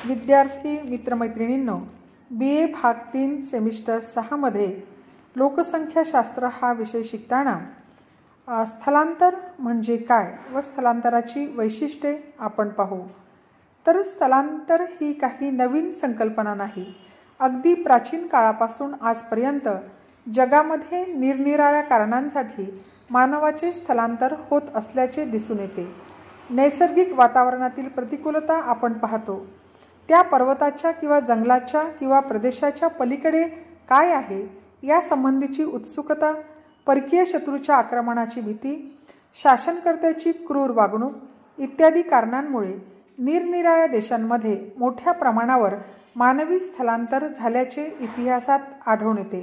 विद्यार्थी मित्रमैत्रिणींनो, BA भाग 3 semester 6 मध्ये लोकसंख्याशास्त्र हा विषय शिकताना स्थलांतर म्हणजे काय व स्थलांतराची वैशिष्ट्ये आपण पाहू. तर स्थलांतर ही काही नवीन संकल्पना नाही. अगदी प्राचीन काळापासून आजपर्यंत जगामध्ये निरनिराळ्या कारणांसाठी मानवाचे स्थलांतर होत असल्याचे दिसून येते. नैसर्गिक वातावरणातील प्रतिकूलता आपण पाहतो. त्या पर्वताच्या किंवा जंगलाच्या किंवा प्रदेशाच्या पलीकडे काय आहे या संबंधीची उत्सुकता, परकीय शत्रूच्या आक्रमणाची भीती, शासनकर्त्याची क्रूर वागणूक इत्यादी कारणांमुळे निरनिराळ्या देशांमध्ये मोठ्या प्रमाणावर मानवी स्थलांतर झाल्याचे इतिहासात आढळून येते.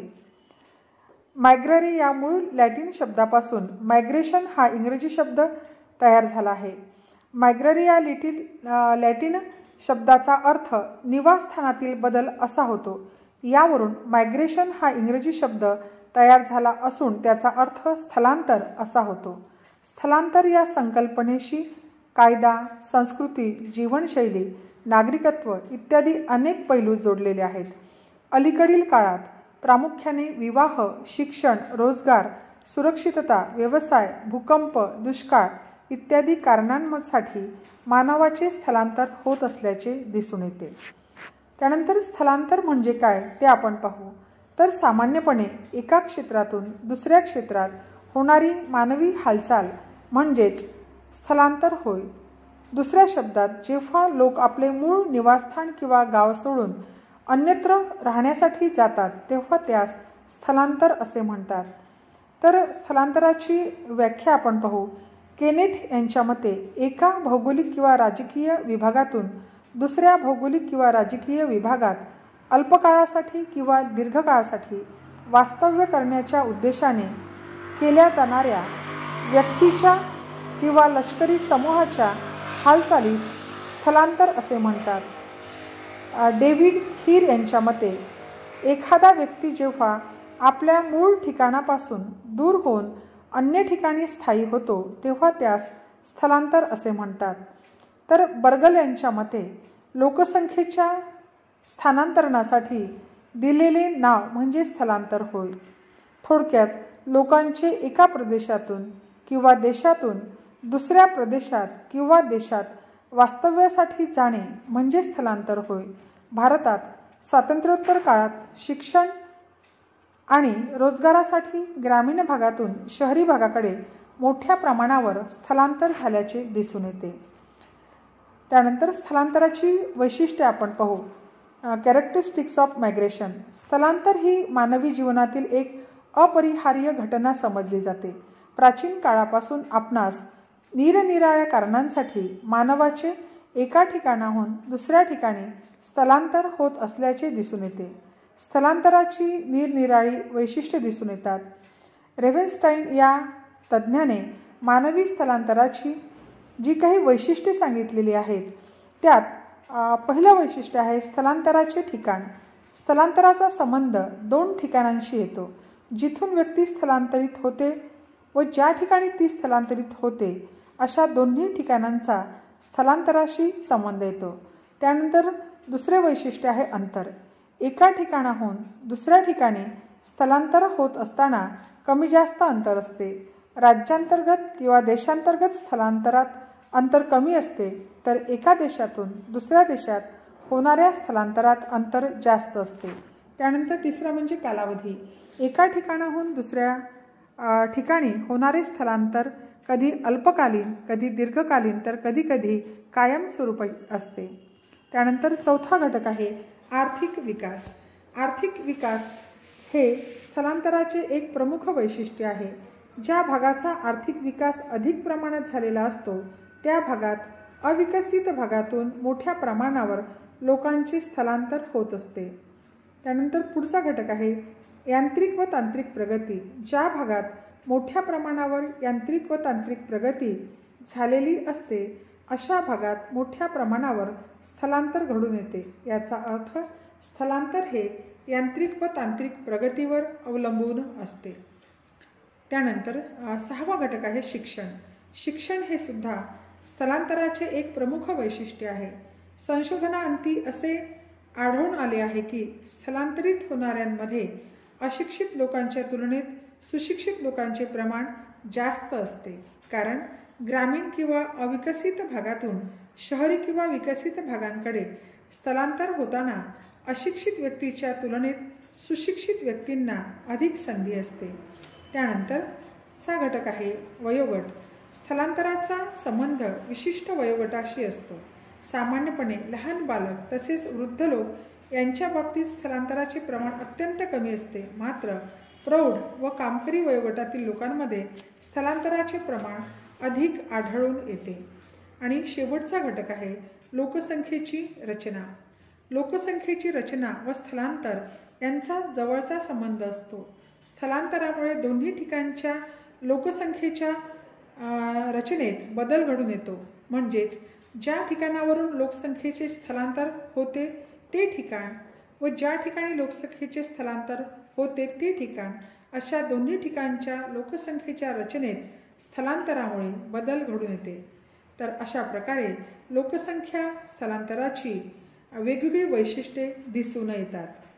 मायग्ररी या मूळ लॅटिन शब्दापासून मायग्रेशन हा इंग्रजी शब्द तयार झाला आहे. मायग्ररी या लॅटिन शब्दाचा अर्थ निवासस्थानातील बदल असा होतो. यावरून मायग्रेशन हा इंग्रजी शब्द तयार झाला असून त्याचा अर्थ स्थलांतर असा होतो. स्थलांतर या संकल्पनेशी कायदा, संस्कृती, जीवनशैली, नागरिकत्व इत्यादी अनेक पैलू जोडलेले आहेत. अलीकडील काळात प्रामुख्याने विवाह, शिक्षण, रोजगार, सुरक्षितता, व्यवसाय, भूकंप, दुष्काळ इत्यादी कारणांसाठी मानवाचे स्थलांतर होत असल्याचे दिसून येते. त्यानंतर स्थलांतर म्हणजे काय ते आपण पाहू. तर सामान्यपणे एका क्षेत्रातून दुसऱ्या क्षेत्रात होणारी मानवी हालचाल म्हणजेच स्थलांतर होय. दुसऱ्या शब्दात जेव्हा लोक आपले मूळ निवासस्थान किंवा गाव सोडून अन्यत्र राहण्यासाठी जातात तेव्हा त्यास स्थलांतर असे म्हणतात. तर स्थलांतराची व्याख्या आपण पाहू. केनेथ यांच्या मते एका भौगोलिक किंवा राजकीय विभागातून दुसऱ्या भौगोलिक किंवा राजकीय विभागात अल्पकाळासाठी किंवा दीर्घकाळासाठी वास्तव्य करण्याच्या उद्देशाने केल्या जाणाऱ्या व्यक्तीच्या किंवा लष्करी समूहाच्या हालचालीस स्थलांतर असे म्हणतात. डेव्हिड हीर यांच्या मते एखादा व्यक्ती जेव्हा आपल्या मूळ ठिकाणापासून दूर होऊन अन्य ठिकाणी स्थायी होतो तेव्हा त्यास स्थलांतर असे म्हणतात. तर बर्गल यांच्या मते लोकसंख्येच्या स्थानांतरणासाठी दिलेले नाव म्हणजे स्थलांतर होय. थोडक्यात लोकांचे एका प्रदेशातून किंवा देशातून दुसऱ्या प्रदेशात किंवा देशात वास्तव्यासाठी जाणे म्हणजे स्थलांतर होय. भारतात स्वातंत्र्योत्तर काळात शिक्षण आणि रोजगारासाठी ग्रामीण भागातून शहरी भागाकडे मोठ्या प्रमाणावर स्थलांतर झाल्याचे दिसून येते. त्यानंतर स्थलांतराची वैशिष्ट्ये आपण पाहू. Characteristics of migration. स्थलांतर ही मानवी जीवनातील एक अपरिहार्य घटना समजली जाते. प्राचीन काळापासून आपणास निरनिराळ्या कारणांसाठी मानवाचे एका ठिकाणाहून दुसऱ्या ठिकाणी स्थलांतर होत असल्याचे दिसून येते. स्थलांतराची निरनिराळी वैशिष्ट्ये दिसून येतात. रेव्हेनस्टाईन या तज्ज्ञाने मानवी स्थलांतराची जी काही वैशिष्ट्ये सांगितलेली आहेत त्यात पहिलं वैशिष्ट्य आहे स्थलांतराचे ठिकाण. स्थलांतराचा संबंध दोन ठिकाणांशी येतो. जिथून व्यक्ती स्थलांतरित होते व ज्या ठिकाणी ती स्थलांतरित होते अशा दोन्ही ठिकाणांचा स्थलांतराशी संबंध येतो. त्यानंतर दुसरे वैशिष्ट्य आहे अंतर. एका ठिकाणाहून दुसऱ्या ठिकाणी स्थलांतर होत असताना कमी जास्त अंतर असते. राज्यांतर्गत किंवा देशांतर्गत स्थलांतरात अंतर कमी असते तर एका देशातून दुसऱ्या देशात होणाऱ्या स्थलांतरात अंतर जास्त असते. त्यानंतर तिसरं म्हणजे कालावधी. एका ठिकाणाहून दुसऱ्या ठिकाणी होणारे स्थलांतर कधी अल्पकालीन, कधी दीर्घकालीन तर कधीकधी कायमस्वरूपी असते. त्यानंतर चौथा घटक आहे आर्थिक विकास. आर्थिक विकास हे स्थलांतराचे एक प्रमुख वैशिष्ट्य आहे. ज्या भागाचा आर्थिक विकास अधिक प्रमाणात झालेला असतो त्या भागात अविकसित भागातून मोठ्या प्रमाणावर लोकांचे स्थलांतर होत असते. त्यानंतर पुढचा घटक आहे यांत्रिक व तांत्रिक प्रगती. ज्या भागात मोठ्या प्रमाणावर यांत्रिक व तांत्रिक प्रगती झालेली असते अशा भागात मोठ्या प्रमाणावर स्थलांतर घडून येते. याचा अर्थ स्थलांतर हे यांत्रिक व तांत्रिक प्रगतीवर अवलंबून असते. त्यानंतर सहावा घटक आहे शिक्षण. शिक्षण हे सुद्धा स्थलांतराचे एक प्रमुख वैशिष्ट्य आहे. संशोधनाअंती असे आढळून आले आहे की स्थलांतरित होणाऱ्यांमध्ये अशिक्षित लोकांच्या तुलनेत सुशिक्षित लोकांचे प्रमाण जास्त असते, कारण ग्रामीण किंवा अविकसित भागातून शहरी किंवा विकसित भागांकडे स्थलांतर होताना अशिक्षित व्यक्तीच्या तुलनेत सुशिक्षित व्यक्तींना अधिक संधी असते. त्यानंतरचा घटक आहे वयोगट. स्थलांतराचा संबंध विशिष्ट वयोगटाशी असतो. सामान्यपणे लहान बालक तसेच वृद्ध लोक यांच्या बाबतीत स्थलांतराचे प्रमाण अत्यंत कमी असते. मात्र प्रौढ व कामकरी वयोगटातील लोकांमध्ये स्थलांतराचे प्रमाण अधिक आढळून येते. आणि शेवटचा घटक आहे लोकसंख्येची रचना. लोकसंख्येची रचना व स्थलांतर यांचा जवळचा संबंध असतो. स्थलांतरामुळे दोन्ही ठिकाणच्या लोकसंख्येच्या रचनेत बदल घडून येतो. म्हणजेच ज्या ठिकाणावरून लोकसंख्येचे स्थलांतर होते ते ठिकाण व ज्या ठिकाणी लोकसंख्येचे स्थलांतर होते ते ठिकाण अशा दोन्ही ठिकाणच्या लोकसंख्येच्या रचनेत स्थलांतरामुळे बदल घडून येते. तर अशा प्रकारे लोकसंख्या स्थलांतराची वेगवेगळी वैशिष्ट्ये दिसून येतात.